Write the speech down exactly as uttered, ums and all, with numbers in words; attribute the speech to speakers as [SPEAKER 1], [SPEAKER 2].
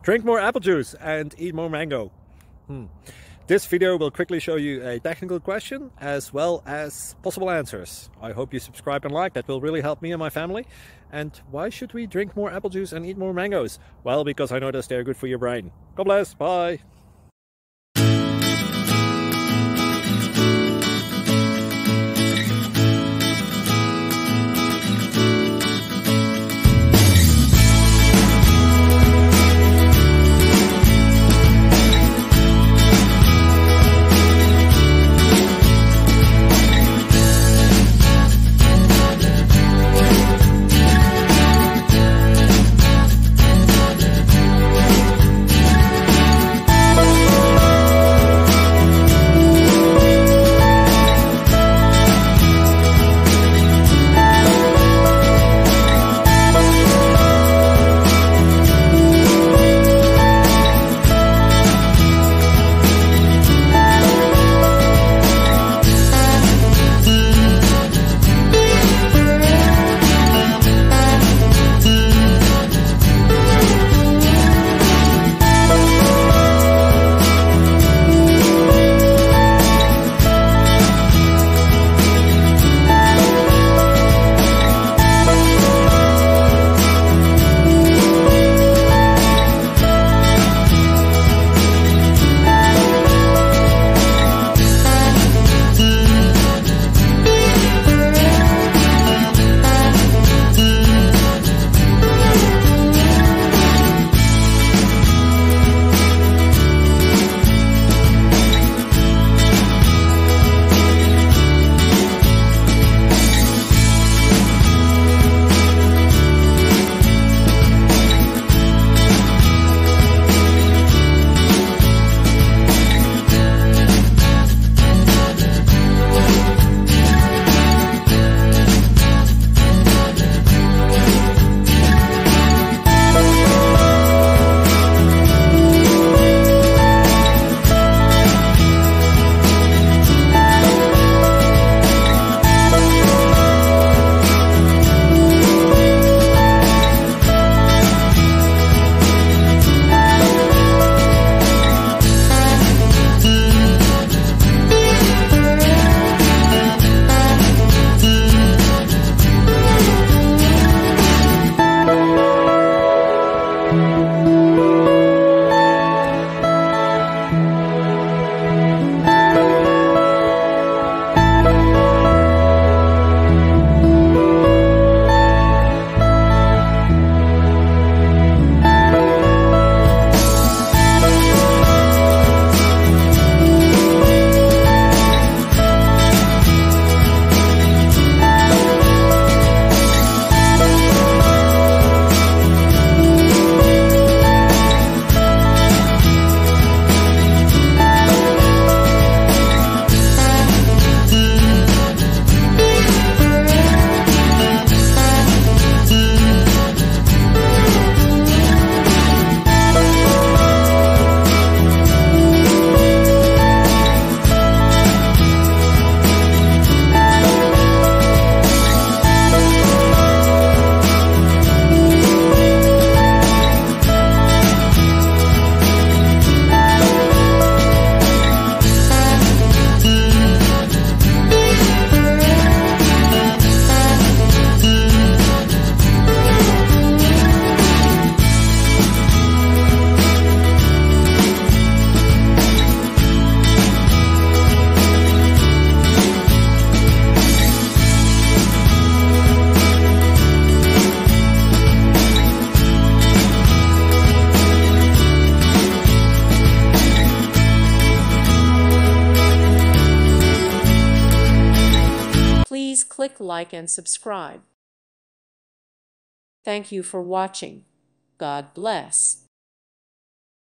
[SPEAKER 1] Drink more apple juice and eat more mango. Hmm. This video will quickly show you a technical question as well as possible answers. I hope you subscribe and like, that will really help me and my family. And why should we drink more apple juice and eat more mangoes? Well, because I noticed they're good for your brain. God bless, bye!
[SPEAKER 2] Please click like and subscribe. Thank you for watching. God bless.